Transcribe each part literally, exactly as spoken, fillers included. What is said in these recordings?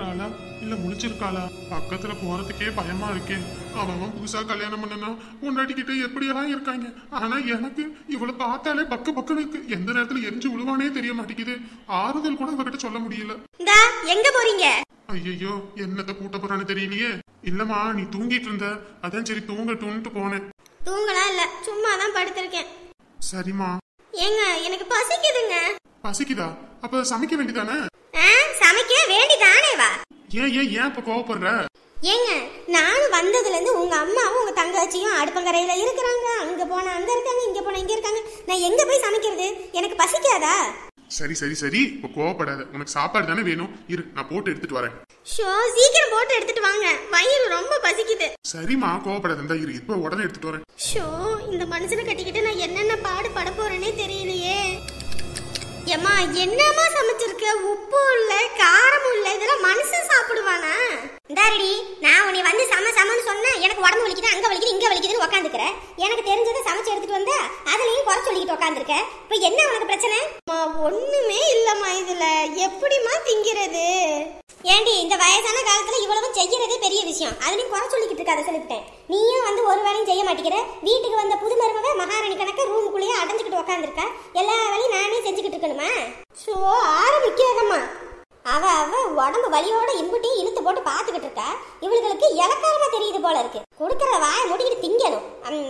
தூங்குறாளா இல்ல முழிச்சிருக்காளா? பக்கத்துல போறதுக்கே பயமா இருக்கே. அவன் புதுசா கல்யாணம் பண்ணனா முன்னாடிக்கிட்ட எப்படியெல்லாம் இருக்காங்க. ஆனா எனக்கு இவளை பார்த்தாலே பக்கு பக்குன்னு இருக்கு. எந்த நேரத்துல எரிஞ்சு விழுவானே தெரிய மாட்டேங்குது. ஆறுதல் கூட இவகிட்ட சொல்ல முடியல. எங்க போறீங்க? ஐயோ என்னத்த கூட்ட போறான்னு தெரியலையே. இல்லம்மா நீ தூங்கிட்டு இருந்த, அதான் சரி தூங்கட்டும்னு போனேன். தூங்கலாம் இல்ல, சும்மா தான் படுத்திருக்கேன். சரிம்மா. ஏங்க எனக்கு பசிக்குதுங்க. பசிக்குதா? அப்ப சமைக்க வேண்டியதானே? சமைக்க வேண்டிதானே வா. ஏன் ஏன் ஏன் இப்ப கோவப்படுற? ஏங்க நான் வந்ததுல இருந்து உங்க அம்மாவும் உங்க தங்கச்சியும் அடுப்பங்கரையில இருக்கிறாங்க. அங்க போனா அங்க இருக்காங்க, இங்க போனா இங்க இருக்காங்க. நான் எங்க போய் சமைக்கிறது? எனக்கு பசிக்காதா? சரி சரி சரி இப்ப கோவப்படாத. உனக்கு சாப்பாடு தானே வேணும், இரு நான் போட்டு எடுத்துட்டு வரேன். ஷோ சீக்கிரம் போட்டு எடுத்துட்டு வாங்க, வயிறு ரொம்ப பசிக்குது. சரிம்மா கோவப்படாத, இந்த இரு இப்ப உடனே எடுத்துட்டு வரேன். ஷோ இந்த மனுஷனை கட்டிக்கிட்டு நான் என்னென்ன பாடு பட போறேனே தெரியலையே. ஏம்மா என்னம்மா சமைச்சிருக்க? உப்பு இல்ல, காரமும் இல்ல, இதெல்லாம் மனுஷன் சாப்பிடுவானா? இந்தாரடி, நான் உன்னை வந்து சம சமன்னு சொன்னேன். எனக்கு உடம்பு வலிக்குது, அங்க வலிக்குது, இங்க வலிக்குதுன்னு உட்காந்துக்கிற. எனக்கு தெரிஞ்சதை சமைச்சு எடுத்துட்டு வந்தா அதுலயும் குறை சொல்லிக்கிட்டு உட்காந்துருக்க. இப்ப என்ன உனக்கு பிரச்சனை? ஒண்ணுமே இல்லம்மா, இதுல எப்படிமா திங்கிறது? ஏண்டி இந்த வயசான காலத்துல இவ்வளவு செய்யறதே பெரிய விஷயம். அதுலயும் குறை சொல்லிக்கிட்டு இருக்காத சொல்லிவிட்டேன். நீயும் வந்து ஒரு வேலையும் செய்ய மாட்டேங்கிற. வீட்டுக்கு வந்த புது மருமக மகாராணி கணக்க ரூமுக்குள்ளேயே அடைஞ்சுக்கிட்டு உட்காந்துருக்கா. எல்லா வேலையும் நானே செஞ்சுக்கிட்டு இருக்கணுமா? ஸோ ஆரம்பிக்காதம்மா. அவ அவ உடம்பு வலியோட இம்புட்டையும் இழுத்து போட்டு பாத்துக்கிட்டு இருக்கா. இவளுக்கு இலக்காரமா தெரியுது போல இருக்கு. கொடுக்கற வாய முடிக்கிட்டு திங்கணும்.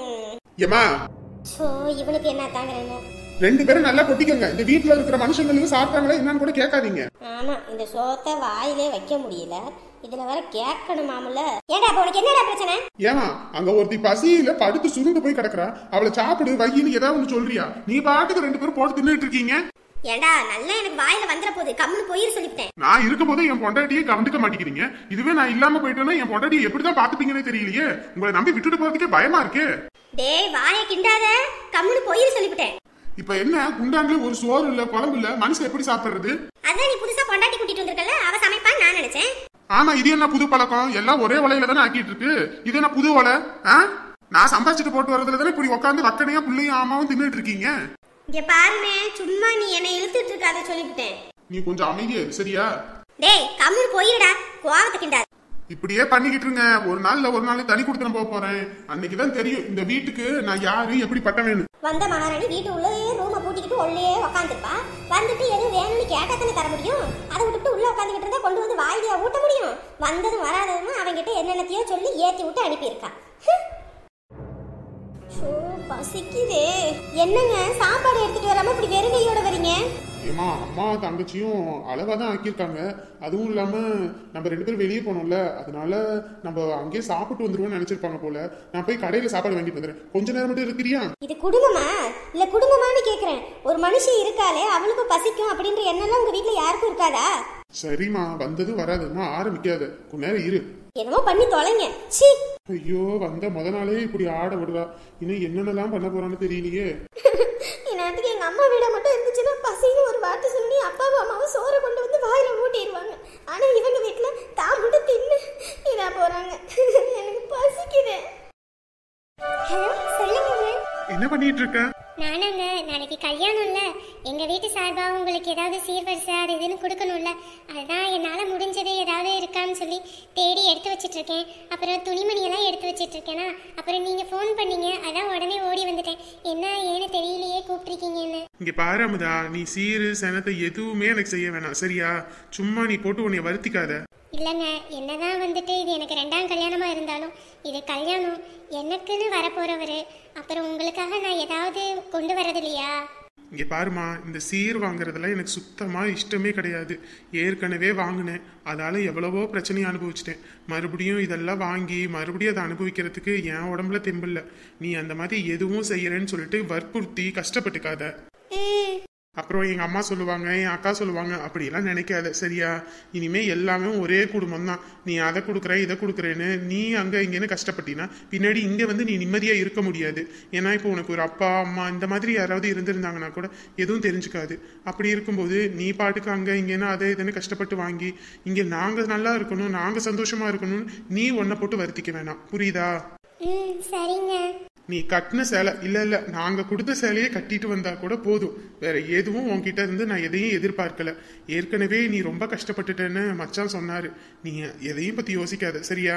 ஸோ இவனுக்கு என்ன தாங்குறேன்னு ரெண்டு பேரும் நல்லா கொட்டிக்கங்க. இந்த வீட்டுல இருக்கிற மனுஷங்களுக்கு சாப்பிட்டாங்களா என்னன்னு கூட கேட்காதீங்க. ஆமா இந்த சோத்தை வாயிலே வைக்க முடியல, இதுல வேற கேட்கணுமாமல. ஏடா உனக்கு என்னடா பிரச்சனை? ஏமா அங்க ஒருத்தி பசியில படுத்து சுருண்டு போய் கிடக்குறா. அவளை சாப்பிடு வையின்னு ஏதாவது ஒண்ணு சொல்றியா? நீ பாட்டுக்கு ரெண்டு பேரும் போட்டு தின்னுட்டு இருக்கீங்க. ஏண்டா நல்லா எனக்கு வாயில வந்துற போது கம்முன்னு போயிரு சொல்லிட்டேன். நான் இருக்கும் போது என் பொண்டாட்டியே கவனிக்க மாட்டேங்கிறீங்க. இதுவே நான் இல்லாம போயிட்டேன்னா என் பொண்டாட்டியை எப்படிதான் பாத்துப்பீங்கன்னே தெரியலையே. உங்களை நம்பி விட்டுட்டு போறதுக்கே பயமா இருக்கு. டேய் வாயை கிண்டாத, கம்முன்னு போயிரு சொல்லிட்டேன். இப்ப என்ன குண்டாங்களே ஒரு சோறு இல்ல குழம்பு இல்ல, மனுஷன் எப்படி சாப்பிடுறது? அதான் நீ புதுசா பொண்டாட்டி கூட்டிட்டு வந்திருக்கல, அவ சமைப்பான்னு நான் நினைச்சேன். ஆமா இது என்ன புது பழக்கம்? எல்லாம் ஒரே வலையில தானே ஆக்கிட்டு இருக்கு. இது என்ன புது வலை? நான் சம்பாதிச்சுட்டு போட்டு வரதுல தானே இப்படி உட்காந்து வக்கனையா பிள்ளையும் ஆமாவும் தின்னுட்டு இருக்கீங்க. இங்க பாருமே, சும்மா நீ என்ன இழுத்துட்டு இருக்காத சொல்லிவிட்டேன். நீ கொஞ்சம் அமைதியா சரியா? டேய் கம்முன்னு போயிடா, கோவத்தை கிண்டாத. இப்படியே பண்ணிக்கிட்டு இருங்க. ஒரு நாள்ல ஒரு நாள் தனி கொடுத்துட்டு போக போறேன். அன்னைக்குதான் தெரியும் இந்த வீட்டுக்கு நான் யாரு எப்படி பட்டவேன்னு. வந்த மகாராணி வீட்டு உள்ளே ரூமை பூட்டிக்கிட்டு உள்ளே உட்காந்துருப்பா. வந்துட்டு எதுவும் வேணும்னு கேட்டா தானே தர முடியும். அதை விட்டுட்டு உள்ள உட்காந்துக்கிட்டு இருந்தா கொண்டு வந்து வாயிலியா ஊட்ட முடியும்? வந்ததும் வராததும் அவங்கிட்ட என்னென்னத்தையோ சொல்லி ஏத்தி விட்டு அனுப்பியிருக்கா. பசிக்குதே. என்னங்க சாப்பாடு எடுத்துட்டு வராம இப்படி வெறுங்கையோட வரீங்க? ஏமா அம்மா தங்கச்சியும் அளவா தான் ஆக்கியிருக்காங்க. அதுவும் இல்லாம நம்ம ரெண்டு பேரும் வெளியே போனோம்ல, அதனால நம்ம அங்கேயே சாப்பிட்டு வந்துருவோம்னு நினைச்சிருப்பாங்க போல. நான் போய் கடையில சாப்பாடு வாங்கிட்டு வந்துடுறேன். கொஞ்ச நேரம் மட்டும் இருக்கிறியா? இது குடும்பமா இல்ல குடும்பமானு கேக்குறேன். ஒரு மனுஷன் இருக்காளே அவளுக்கு பசிக்கும் அப்படின்ற எண்ணெல்லாம் உங்க வீட்டுல யாருக்கும் இருக்காதா? சரிம்மா வந்தது வராதுமா ஆரம்பிக்காத, கொஞ்ச நேரம் இரு. என்னமோ பண்ணி தொலைங்க. ஐயோ வந்த முத நாளே இப்படி ஆட விடுறா. இன்னும் என்னென்னலாம் பண்ண போறான்னு தெரியலையே. இந்நேரத்துக்கு எங்க அம்மா வீட மட்டும் இருந்துச்சுன்னா பசின்னு ஒரு வார்த்தை சொல்லி அப்பாவும் அம்மாவும் சோறை கொண்டு வந்து வாயில ஊட்டிடுவாங்க. ஆனா இவங்க வீட்டுல தான் மட்டும் தின்னு இதா போறாங்க. எனக்கு பசிக்குது. ஹலோ சொல்லுங்க. என்ன பண்ணிட்டு இருக்க? நானாங்க நாளைக்கு கல்யாணம் இல்ல, எங்க வீட்டு சார்பா உங்களுக்கு ஏதாவது சீர்வரிசை அது இதுன்னு கொடுக்கணும்ல, அதுதான் என்னால முடிஞ்சது ஏதாவது இருக்கான்னு சொல்லி தேடி எடுத்து வச்சிட்டு இருக்கேன். அப்புறம் துணிமணியெல்லாம் எடுத்து வச்சிட்டு இருக்கேனா, அப்புறம் நீங்க ஃபோன் பண்ணீங்க, அதான் உடனே ஓடி வந்துட்டேன். என்ன ஏன்னு தெரியலையே கூப்பிட்டுருக்கீங்கன்னு. இங்க பாரு அமுதா, நீ சீரு சனத்தை எதுவுமே எனக்கு செய்ய வேணாம் சரியா? சும்மா நீ போட்டு உன்னை வருத்திக்காத. இல்லைங்க என்னதான் வந்துட்டு இது எனக்கு ரெண்டாம் கல்யாணமா இருந்தாலும் இது கல்யாணம் எனக்குன்னு வரப்போறவரு, அப்புறம் உங்களுக்காக நான் ஏதாவது கொண்டு வரது இல்லையா? இங்க பாருமா, இந்த சீர் வாங்குறதுலாம் எனக்கு சுத்தமா இஷ்டமே கிடையாது. ஏற்கனவே வாங்கினேன், அதால எவ்வளவோ பிரச்சனையை அனுபவிச்சிட்டேன். மறுபடியும் இதெல்லாம் வாங்கி மறுபடியும் அதை அனுபவிக்கிறதுக்கு என் உடம்புல தெம்பில்ல. நீ அந்த மாதிரி எதுவும் செய்யறேன்னு சொல்லிட்டு வற்புறுத்தி கஷ்டப்பட்டுக்காத. அப்புறம் எங்க அம்மா சொல்லுவாங்க, என் அக்கா சொல்லுவாங்க, அப்படியெல்லாம் நினைக்காத சரியா? இனிமே எல்லாமே ஒரே குடும்பம் தான். நீ அதை கொடுக்குற இதை கொடுக்குறேன்னு நீ அங்க இங்கன்னு கஷ்டப்பட்டினா பின்னாடி இங்க வந்து நீ நிம்மதியா இருக்க முடியாது. ஏன்னா இப்போ உனக்கு ஒரு அப்பா அம்மா இந்த மாதிரி யாராவது இருந்திருந்தாங்கன்னா கூட எதுவும் தெரிஞ்சுக்காது. அப்படி இருக்கும்போது நீ பாட்டுக்கு அங்க இங்கன்னு அதை இதுன்னு கஷ்டப்பட்டு வாங்கி இங்க நாங்க நல்லா இருக்கணும் நாங்க சந்தோஷமா இருக்கணும்னு நீ ஒன்ன போட்டு வருத்திக்க வேணாம், புரியுதா? சரிங்க. நீ கட்டின சேலை இல்ல இல்ல நாங்க கொடுத்த சேலையே கட்டிட்டு வந்தா கூட போதும். வேற எதுவும் உன்கிட்ட இருந்து நான் எதையும் எதிர்பார்க்கல. ஏற்கனவே நீ ரொம்ப கஷ்டப்பட்டுட்டேன்னு மச்சான் சொன்னாரு. நீ எதையும் பத்தி யோசிக்காத, சரியா?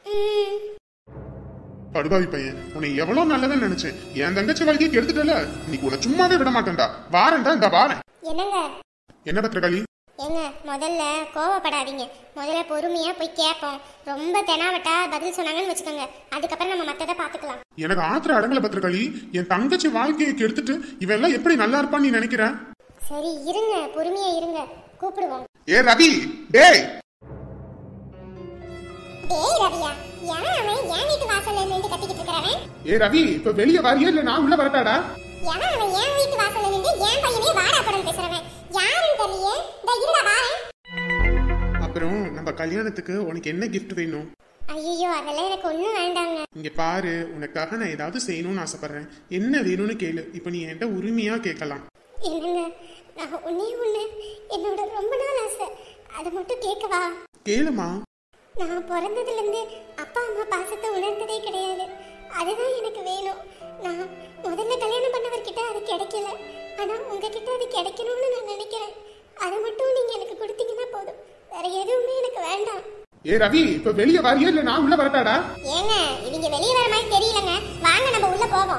படுபாவி பையன், உன்னை எவ்வளவு நல்லவன் நினைச்சேன். என் தங்கச்சி வாழ்க்கையை கெடுத்துட்டல. இன்னைக்கு உன்னை சும்மாவே விட மாட்டேன்டா. வாரேன்டா, இந்த வாரேன். என்னங்க என்ன பத்திரகாளி? ஏங்க முதல்ல கோவப்படாதீங்க. முதல்ல பொறுமையா போய் கேட்போம். ரொம்ப தெனாவட்டா பதில் சொன்னாங்கன்னு வச்சுக்கோங்க, அதுக்கப்புறம் நம்ம மத்ததை பாத்துக்கலாம். எனக்கு ஆத்திர அடங்கல பத்திரகாளி. என் தங்கச்சி வாழ்க்கையை கெடுத்துட்டு இவன் எல்லாம் எப்படி நல்லா இருப்பான்னு நீ நினைக்கிற? சரி இருங்க, பொறுமையா இருங்க, கூப்பிடுவோம். ஏ ரவி, டேய் டேய் ரவியா, ஏன் அவன் ஏன் வீட்டு வாசல்ல நின்று கத்திக்கிட்டு இருக்கறவன்? ஏ ரவி, இப்ப வெளிய வாரியா இல்ல நான் உள்ள வரட்டாடா? ஏன் அவன் ஏன் வீட்டு வாசல்ல நின்று ஏன் பையனே வாடா படம் பேசுறவன்? யாருன்னு தெரியல. இந்த இருடா வாரேன். அப்புறம் நம்ம கல்யாணத்துக்கு உனக்கு என்ன gift வேணும்? ஐயோ அதெல்லாம் எனக்கு ஒண்ணும் வேண்டாங்க. இங்க பாரு, உனக்காக நான் ஏதாவது செய்யணும்னு ஆசைப்படுறேன். என்ன வேணும்னு கேளு. இப்ப நீ என்கிட்ட உரிமையா கேட்கலாம். என்னங்க, நான் ஒன்னே ஒண்ணு, என்னோட ரொம்ப நாள் ஆசை, அதை மட்டும் கேட்கவா? கேளுமா. நான் பிறந்ததுல இருந்து அப்பா அம்மா பாசத்தை உணர்ந்ததே கிடையாது. அதுதான் எனக்கு வேணும். நான் முதல்ல கல்யாணம் பண்ணவர்கிட்ட அது கிடைக்கல, ஆனா உங்ககிட்ட அது கிடைக்கணும்னு நான் நினைக்கிறேன். அதை மட்டும் நீங்க எனக்கு கொடுத்தீங்கன்னா போதும், வேற எதுவுமே எனக்கு வேண்டாம். ஏ ரவி, இப்ப வெளிய வாரியா இல்ல நான் உள்ள வரட்டாடா? ஏங்க இவங்க வெளிய வர மாதிரி தெரியலங்க, வாங்க நம்ம உள்ள போவோம்.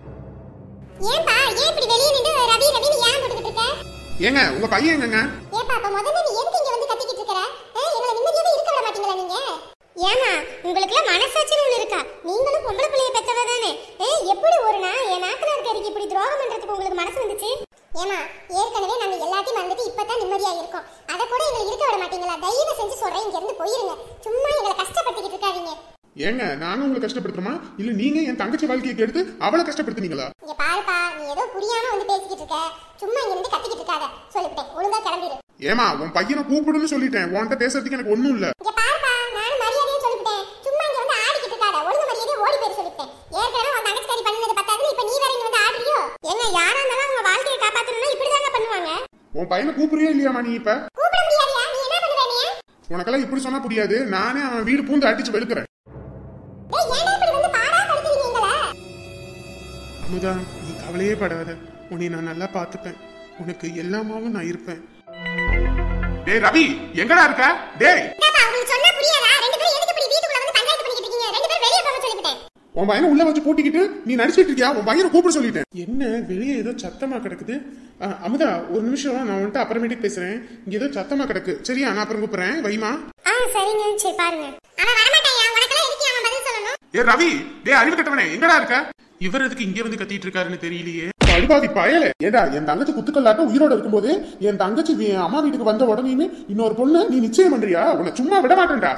ஏன்பா ஏன் இப்படி வெளிய நின்னு ரவி ரவின்னு ஏன் போட்டுக்கிட்டு இருக்க? ஏங்க உங்க பையன் எங்கங்க? ஏப்பா அப்ப முதல்ல நீ எதுக்கு இங்க வந்து கத்திக்கிட்டு இருக்கற? எங்களை நிம்மதியாவே இருக்க விட மாட்டீங்களா நீங்க? ஏமா உங்களுக்குலாம் மனசாட்சின்னு ஒண்ணு இருக்கா? நீங்களும் பொம்பளை பிள்ளைய பெத்தவ தானே. எப்படி ஒரு நாள் என் நாத்தனார் கறிக்கு இப்படி துரோகம் பண்றதுக்கு உங்களுக்கு மனசு வந்துச்சு? ஏமா ஏற்கனவே நாங்க எல்லாத்தையும் வந்துட்டு இப்பதான் நிம்மதியா இருக்கோம், அதை கூட எங்களை இருக்க விட மாட்டீங்களா? தயவு செஞ்சு சொல்றேன், இங்க இருந்து போயிருங்க. சும்மா எங்களை கஷ்டப்படுத்திக்கிட்டு இருக்காதீங்க. ஏங்க நானும் உங்களை கஷ்டப்படுத்துறோமா இல்ல நீங்க என் தங்கச்சி வாழ்க்கையை கெடுத்து அவளை கஷ்டப்படுத்துனீங்களா? இங்க பாருப்பா, நீ ஏதோ புரியாம வந்து பேசிக்கிட்டு இருக்க. சும்மா இங்க இருந்து கத்திக்கிட்டு இருக்காத, சொல்லிட்டேன். ஒழுங்கா கிளம்பிடு. ஏமா உன் பையனை கூப்பிடுன்னு சொல்லிட்டேன். உன்கிட்ட பேசுறதுக்கு எனக்கு ஒண்ணும் இல்ல. இங்க பாருப்பா, நான் மரியாதையா சொல்லிட்டேன். சும்மா இங்க வந்து ஆடிக்கிட்டு இருக்காத, ஒழுங்கு மரியாதையா ஓடி போய் சொல்லிட்டேன். ஏற்கனவே உன் தங்கச்சி கறி பண்ணது பத்தாதுன்னு இப்ப நீ வேற இங்க வந்து ஆடுறியோ? ஏங்க யாரா இருந்தாலும் அவங்க வாழ்க்கையை காப்பாத்தணும்னா இப்படிதாங்க பண்ணுவாங்க. உன் பையனை கூப்பிடுறியா இல்லையாமா நீ? இப்ப கூப்பிட முடியாதியா? நீ என்ன பண்ணுவ நீ? உனக்கெல்லாம் இப்படி சொன்னா புரியாது. நானே அவன் வீடு பூந்து அடிச்சு வெளுக்கிறேன். டேய் ஏன்டா இப்படி வந்து பாடா படுத்துறீங்க எங்களை? அமுதா, நீ கவலையே படாத. உன்னை நான் நல்லா பாத்துப்பேன். உனக்கு எல்லாமாவும் நான் இருப்பேன். டேய் ரவி, எங்கடா இருக்க? டேய் என்னப்பா உங்களுக்கு சொன்னா புரியாதா? ரெண்டு பேரும் எதுக்கு இப்படி வீட்டுக்குள்ள வந்து பஞ்சாயத்து பண்ணிக்கிட்டு இருக்கீங்க? ரெண்டு பேரும் வெளிய போக சொல்லிட்டேன். உன் பையனை உள்ள வச்சு பூட்டிக்கிட்டு நீ நடிச்சிட்டு இருக்கியா? உன் பையனை கூப்பிட சொல்லிட்டேன். என்ன வெளியே ஏதோ சத்தமா கிடக்குது? அமுதா ஒரு நிமிஷம், நான் வந்துட்டு அப்புறமேட்டுக்கு பேசுறேன். இங்க ஏதோ சத்தமா கிடக்கு. சரியா, நான் அப்புறம் கூப்பிடுறேன். வைமா. ஆ சரிங்க, சரி பாருங்க. அவன் வர மாட்டாயா? உனக்கெல்லாம் எதுக்கு அவன் பதில் சொல்லணும்? ஏ ரவி, டேய் அறிவு கட்டவனே, எங்கடா இருக்க? இவர் எதுக்கு இங்க வந்து கத்திட்டு இருக்காருன்னு தெரியலையே. படுபாதி பயலே. ஏடா என் தங்கச்சி குத்துக்கல்லாட்டம் உயிரோட இருக்கும்போது என் தங்கச்சி அம்மா வீட்டுக்கு வந்த உடனே இன்னொரு பொண்ணு நீ நிச்சயம் பண்றியா? உன்னை சும்மா விட மாட்டேன்டா.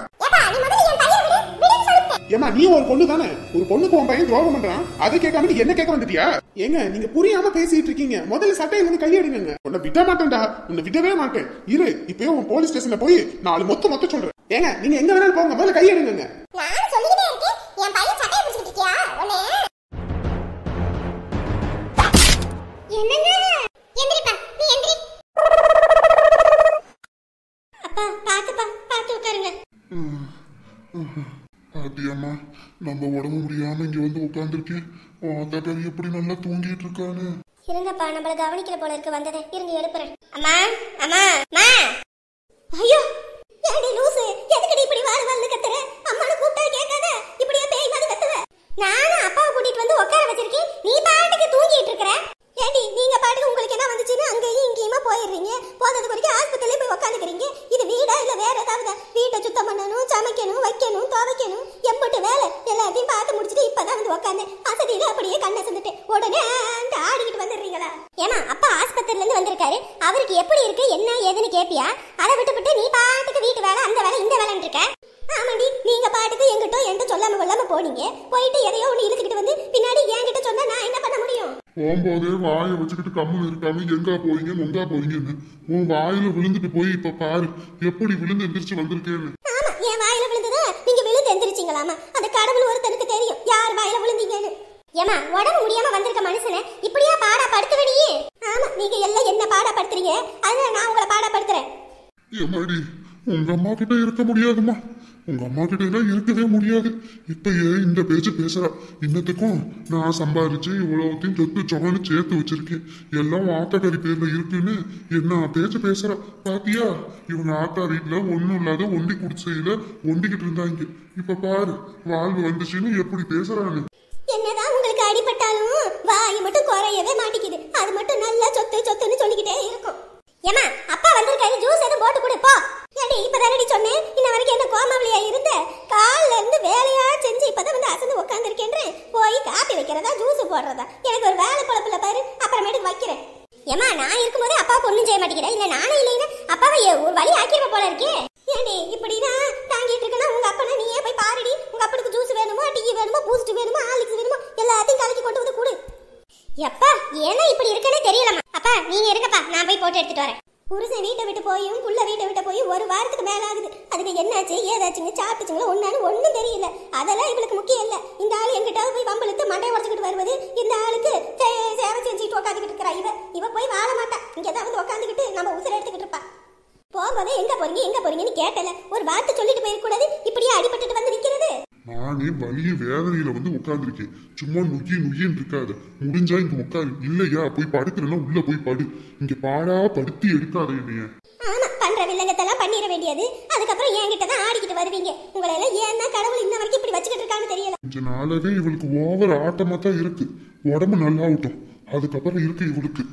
ஏமா நீ ஒரு பொண்ணு தானே, ஒரு பொண்ணுக்கு உன் பையன் துரோகம் பண்றான், அதை கேட்காம நீ என்ன கேட்க வந்துட்டியா? ஏங்க நீங்க புரியாம பேசிட்டு இருக்கீங்க. முதல்ல சட்டையில இருந்து கையெடுங்க. உன்னை விட மாட்டேன்டா, உன்னை விடவே மாட்டேன். இரு இப்பயே உன் போலீஸ் ஸ்டேஷன்ல போய் நாலு மொத்த மொத்த சொல்றேன். ஏங்க நீங்க எங்க வேணாலும் போங்க, முதல்ல கையெடுங்க. நான் சொல்லிட்டே இருக்கேன், என் பையன் சட்டையை பிடிச்சிட்டு இருக்கியா? உன்னை என்னங்க? எந்திரிப்பா, நீ எந்திரி. அப்பா பாத்துப்பா, பாத்து உட்காருங்க. பாத்தியம்மா, நம்ம உடம்பு முடியாம இங்க வந்து உட்கார்ந்துருக்கேன். ஆத்தாக்காரி எப்படி நல்லா தூங்கிட்டு இருக்கானு. இருங்கப்பா, நம்மள கவனிக்கல போல இருக்கு. வந்ததே இருங்க, எழுப்புறேன். அம்மா அம்மா அம்மா. ஐயோ ஏடி லூசு, எதுக்குடி இப்படி வாரு வாரு கத்துற? அம்மானு கூப்பிட்டா கேட்காத, இப்படியே பேய் மாதிரி கத்துவ. நானும் அப்பாவை கூட்டிட்டு வந்து உட்கார வச்சிருக்கேன், நீ பாட்டுக்கு தூங்கிட்டு இருக்கற. ஏடி நீங்க பாட்டுக்கு உங்களுக்கு என்ன வந்துச்சுன்னு அங்கேயும் இங்கேயுமா போயிடுறீங்க. போனது வரைக்கும் ஆஸ்பத்திரியில போய் உட்காந்துக்கிறீங்க. இது வீடா இல்ல வேற ஏதாவது? வீட்டை சுத்தம் பண்ணணும், சமைக்கணும், வைக்கணும், துவைக்கணும், எம்பட்டு வேலை எல்லாத்தையும் பார்த்து முடிச்சுட்டு இப்பதான் வந்து உட்காந்து அசதியில அப்படியே கண்ணை செஞ்சுட்டு உடனே அந்த ஆடிக்கிட்டு வந்துடுறீங்களா? ஏமா அப்பா ஆஸ்பத்திரில இருந்து வந்திருக்காரு, அவருக்கு எப்படி இருக்கு என்ன ஏதுன்னு கேப்பியா? அதை விட்டுவிட்டு நீ பாட்டுக்கு வீட்டு வேலை அந்த வேலை இந்த வேலைன்னு இருக்க. ஆமாண்டி, நீங்க பாட்டுக்கு எங்கிட்ட என்கிட்ட சொல்லாம கொள்ளாம போனீங்க. போயிட்டு எதையோ ஒண்ணு இழுத்துக்கிட்டு வந்து பின்னாடி என்கிட்ட சொன்னா நான் என்ன பண்ண முடியும்? போகும்போதே வாயை வச்சுக்கிட்டு கம்முன்னு இருக்காம எங்கா போவீங்க நொங்கா போவீங்கன்னு உன் வாயில விழுந்துட்டு போய் இப்ப பாரு எப்படி விழுந்து எந்திரிச்சு வந்திருக்கேன்னு. ஆமா, என் வாயில விழுந்ததா நீங்க விழுந்து எந்திரிச்சிங்களாமா? அந்த கடவுள் ஒருத்தனுக்கு தெரியும் யார் வாயில விழுந்தீங்கன்னு. ஏமா உடம்பு முடியாம வந்திருக்க மனுஷனை இப்படியா பாடா படுத்துவடியே? ஆமா, நீங்க எல்லாம் என்ன பாடா படுத்துறீங்க, அதனால நான் உங்களை பாடா படுத்துறேன். ஏமாடி உங்க அம்மா கிட்ட இருக்க முடியாதுமா, உங்க அம்மா கிட்ட எல்லாம் இருக்கவே முடியாது. இப்ப ஏன் இந்த பேச்சு பேசுறா? இன்னத்துக்கும் நான் சம்பாதிச்சு இவ்வளவுத்தையும் சொத்து சொகன்னு சேர்த்து வச்சிருக்கேன், எல்லாம் ஆத்தாக்காரி பேர்ல இருக்குன்னு என்ன பேச்சு பேசுறா? பாத்தியா, இவங்க ஆத்தா வீட்டுல ஒண்ணும் இல்லாத ஒண்டி குடிசையில ஒண்டிக்கிட்டு இருந்தாங்க. இப்ப பாரு வாழ்வு வந்துச்சுன்னு எப்படி பேசுறான்னு. என்னதான் உங்களுக்கு அடிபட்டாலும் வாய் மட்டும் குறையவே மாட்டேங்குது. அது மட்டும் நல்லா சொத்து சொத்துன்னு சொல்லிக்கிட்டே இருக்கும். ஏமா அப்பா வந்திருக்காரு, ஜூஸ் எதுவும் போட்டு கொடு போ. ஏடி இப்பதானடி சொன்னேன், இன்ன வரைக்கும் என்ன கோமாவளியா இருந்த? காலைல இருந்து வேலையா செஞ்சு இப்பதான் வந்து அசந்து உட்காந்துருக்கேன். போய் காப்பி வைக்கிறதா ஜூஸ் போடுறதா? எனக்கு ஒரு வேலை குழப்பில்ல பாரு, அப்புறமேட்டுக்கு வைக்கிறேன். ஏமா நான் இருக்கும்போது அப்பாவுக்கு ஒன்றும் செய்ய மாட்டேங்கிறேன். இல்ல நானும் இல்லைன்னா அப்பாவை ஒரு வழி ஆக்கிடுவ போல இருக்கே. ஏடி இப்படிதான் தாங்கிட்டு இருக்கனா? உங்க அப்பனா நீயே போய் பாருடி. உங்க அப்பனுக்கு ஜூஸ் வேணுமோ, டீ வேணுமோ, பூஸ்ட் வேணுமோ, ஹார்லிக்ஸ் வேணுமோ, எல்லாத்தையும் கலக்கி கொண்டு வந்து கொடு. எப்பா ஏன்னா இப்படி இருக்கனே தெரியலமா. அப்பா நீங்க இருக்கப்பா, நான் போய் போட்டு எடுத்துட்டு வரேன். புருஷன் வீட்டை விட்டு போயும் புள்ள வீட்டை விட்டு போய் ஒரு வாரத்துக்கு மேல ஆகுது. அதுக்கு என்னாச்சு ஏதாச்சுங்க சாப்பிட்டுச்சுங்களோ ஒன்னானு ஒன்னும் தெரியல. அதெல்லாம் இவளுக்கு முக்கியம் இல்ல. இந்த ஆளு எங்கிட்டாவது போய் வம்பளுத்து மண்டையை உடச்சுக்கிட்டு வருவது. இந்த ஆளுக்கு சேவை செஞ்சுட்டு உட்காந்துக்கிட்டு இருக்கிறா. இவ இவ போய் வாழ மாட்டா. இங்கதான் வந்து உட்காந்துக்கிட்டு நம்ம உசுர எடுத்துக்கிட்டு இருப்பா. போகும்போதே எங்க போறீங்க எங்க போறீங்கன்னு கேட்டல, ஒரு வார்த்தை சொல்லிட்டு போயிருக்கூடாது. இப்படியே அடிபட்டுட்டு வந்து நிக்கிறது. நானே வலிய வேதனையில வந்து உட்கார்ந்துருக்கேன். சும்மா நுகி நுகின்னு இருக்காது. முடிஞ்சா இங்க உட்காரு, இல்லையா போய் படுக்கிறேன்னா உள்ள போய் படு. இங்க பாடா படுத்தி எடுக்காத என்னைய. ஆமா பண்ற வில்லங்கத்தெல்லாம் பண்ணிட வேண்டியது. அதுக்கப்புறம் என்கிட்ட தான் ஆடிக்கிட்டு வருவீங்க. உங்களை எல்லாம் ஏன் தான் கடவுள் இன்ன வரைக்கும் இப்படி வச்சுக்கிட்டு இருக்கான்னு தெரியல. கொஞ்ச நாளாவே இவளுக்கு ஓவர் ஆட்டமா தான் இருக்கு. உடம்பு நல்லா ஆகட்டும், அதுக்கப்புறம் இருக்கு இவளுக்கு.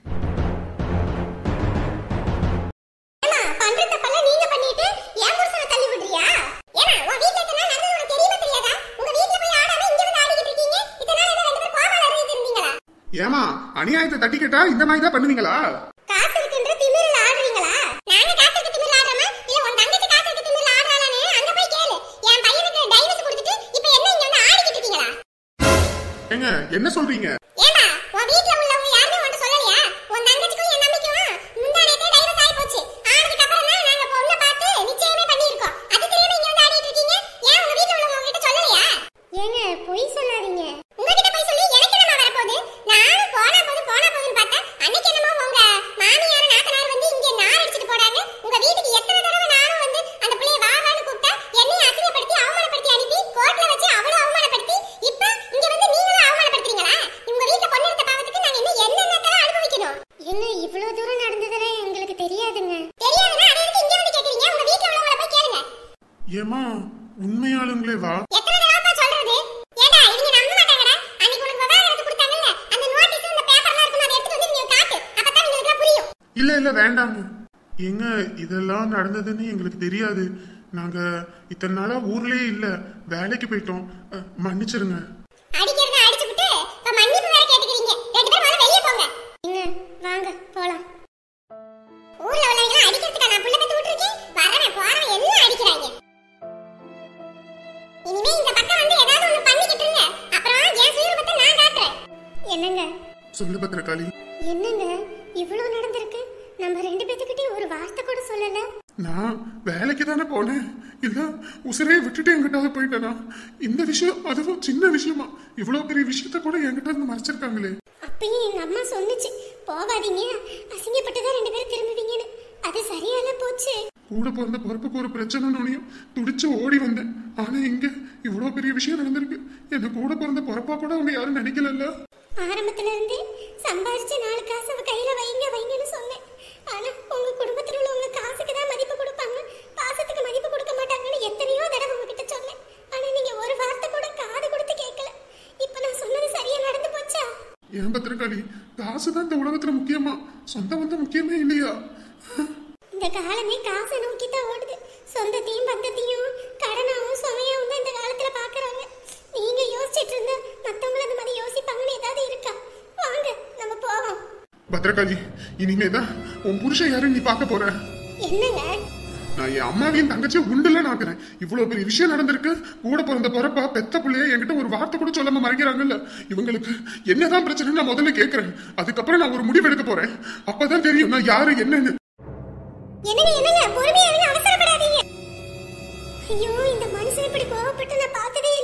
ஏமா அநியாயத்தை தட்டி கேட்டா இந்த மாதிரி தான் பண்ணுவீங்களா? காசு இருக்குன்ற திமிர்ல ஆடுறீங்களா? நாங்க காசு இருக்கு திமிர்ல ஆடுறோமா? இல்ல உன் தங்கச்சி காசு இருக்கு திமிர்ல ஆடுறானே? அங்க போய் கேளு. என் பையனுக்கு டைவர்ஸ் கொடுத்துட்டு இப்போ என்ன இங்க வந்து ஆடிக்கிட்டு இருக்கீங்களா? ஏங்க என்ன சொல்றீங்க? ஏமா உன் வீட்ல உள்ளவங்க யாருமே உன்கிட்ட சொல்லலையா? உன் தங்கச்சிக்கும் என் நம்பிக்கையும் முந்தானேதே டைவர்ஸ் ஆயி போச்சு. ஆனதுக்கு அப்புறம் தான் நாங்க பொண்ண பார்த்து நிச்சயமே பண்ணியிருக்கோம். அது தெரியாம இங்க வந்து ஆடிட்டு இருக்கீங்க. ஏன் உங்க வீட்ல உள்ளவங்க உங்ககிட்ட சொல்லலையா? ஏங்க பொய் சொல்லாதீங்க. உங்ககிட்ட போய் சொல்லி எனக்கு என்னமா வரப்போகுது? நானும் போனா போது போனா போதுன்னு பார்த்தா அன்னைக்கு என்னமோ உங்க மாமியார் நாத்தனார் வந்து இங்க நார் அடிச்சிட்டு போறாங்க. உங்க வீட்டுக்கு எத்தனை தடவை நானும் வந்து அந்த பிள்ளைய வா வான்னு கூப்பிட்டா என்னைய அசிங்கப்படுத்தி அவமானப்படுத்தி அனுப்பி கோர்ட்ல வச்சு அவ்வளவு அவமானப்படுத்தி இப்ப இங்க வந்து நீங்களும் அவமானப்படுத்துறீங்களா? உங்க வீட்டுல பொண்ணு எடுத்த பாவத்துக்கு நாங்க இன்னும் என்னென்னத்தெல்லாம் அனுபவிக்கணும்? என்ன இவ்வளவு தூரம் நடந்ததெல்லாம் எங்களுக்கு தெரியாதுங்க. தெரியாதுன்னா அதை எதுக்கு இங்க வந்து கேக்குறீங்க? உங்க வீட்டுல உள்ளவங்கள போய் கேளுங்க. ஏமா உண்மையாளுங்களே வா. எத்தனை தடவை சொல்றது? ஏடா இவங்க நம்ப மாட்டாங்கடா. அன்னைக்கு உனக்கு விவரம் எடுத்து கொடுத்தாங்கல்ல, அந்த நோட்டீஸ் இந்த பேப்பர்லாம் இருக்கும், அதை எடுத்து வந்து நீங்க காட்டு. அப்பதான் உங்களுக்கு புரியும். இல்ல இல்ல வேண்டாங்க. எங்க இதெல்லாம் நடந்ததுன்னு எங்களுக்கு தெரியாது. நாங்க இத்தனை நாளா ஊர்லயே இல்ல, வேலைக்கு போயிட்டோம். மன்னிச்சிருங்க. அடிக்கிறத அடிச்சுட்டு இப்ப மன்னிப்பு வேற கேட்டுக்கிறீங்க. ரெண்டு பேரும் முதல்ல வெளிய போங்க. இங்க வாங்க போலாம். ஊர்ல உள்ளவங்க அடிக்கிறதுக்கு நான் புள்ள பெத்து விட்டுருக்கேன். வரவே போறவே எல்லாம் அடிக்கிறாங்க. இனிமே இந்த பக்கம் வந்து ஏதாவது ஒண்ணு பண்ணிக்கிட்டு இருங்க. அப்புறம் என் சுயரூபத்தை நான் காட்டுறேன். என்னங்க சொல்லு பத்திரகாளி. என்னங்க இவ்வளவு நடந்திருக்கு? நம்ம ரெண்டு பேத்துக்கிட்டே ஒரு வார்த்தை கூட சொல்லல. நான் வேலைக்கு தானே போனேன். இல்ல உசிரையை விட்டுட்டு என்கிட்ட போயிட்டேனா? இந்த விஷயம் அதுவும் சின்ன விஷயமா இவ்வளவு பெரிய விஷயத்த கூட என்கிட்ட இருந்து மறைச்சிருக்காங்களே. அப்பயும் எங்க அம்மா சொன்னுச்சு போகாதீங்க, அசிங்கப்பட்டுதான் ரெண்டு பேரும் திரும்புவீங்கன்னு. அது சரியால போச்சு. கூட பிறந்த பொறுப்புக்கு ஒரு பிரச்சனையும் துடிச்சு ஓடி வந்தேன். ஆனா இங்க இவ்வளவு பெரிய விஷயம் நடந்திருக்கு. என்ன கூட பிறந்த பொறுப்பா கூட அவங்க யாரும் நினைக்கல. ஆரம்பத்துல இருந்தே சம்பாதிச்ச நாலு காசு அவ கையில வைங்க வைங்கன்னு சொன்னேன். ஆனா உங்க குடும்பத்துல உள்ளவங்க காசுக்கு தான் மதிப்பு கொடுப்பாங்க, பாசத்துக்கு மதிப்பு கொடுக்க மாட்டாங்கன்னு எத்தனையோ தடவை உங்ககிட்ட சொன்னேன். ஆனா நீங்க ஒரு வார்த்தை கூட காது கொடுத்து கேட்கல. இப்ப நான் சொன்னது சரியா நடந்து போச்சா? ஏன் பத்திரகாளி, காசுதான் இந்த உலகத்துல முக்கியமா? சொந்த பந்தம் முக்கியமே இல்லையா? இந்த காலமே காசை நோக்கி தான் ஓடுது. சொந்தத்தையும் பந்தத்தையும் கடனாவும் சுமையாவும் தான் இந்த காலத்துல பாக்குறாங்க. நீங்க யோசிச்சுட்டு இருந்தா மத்தவங்கள அந்த மாதிரி யோசிப்பாங்கன்னு ஏதாவது இருக்கா? வாங்க நம்ம போவோம். பத்திரகாளி, இனிமேதான் உன் புருஷன் யாரும் நீ பார்க்க போற. என்னங்க நான் என் அம்மாவையும் தங்கச்சி உண்டுல நாக்குறேன். இவ்வளவு பெரிய விஷயம் நடந்திருக்கு. கூட பிறந்த பிறப்பா பெத்த பிள்ளைய என்கிட்ட ஒரு வார்த்தை கூட சொல்லாம மறைக்கிறாங்கல்ல. இவங்களுக்கு என்னதான் பிரச்சனை நான் முதல்ல கேட்கிறேன். அதுக்கப்புறம் நான் ஒரு முடிவு எடுக்க போறேன். அப்பதான் தெரியும் நான் யாரு என்னன்னு. என்னங்க என்னங்க பொறுமையா இருங்க, அவசரப்படாதீங்க. ஐயோ இந்த மனுஷன் இப்படி கோவப்பட்டு நான் பார்த்ததே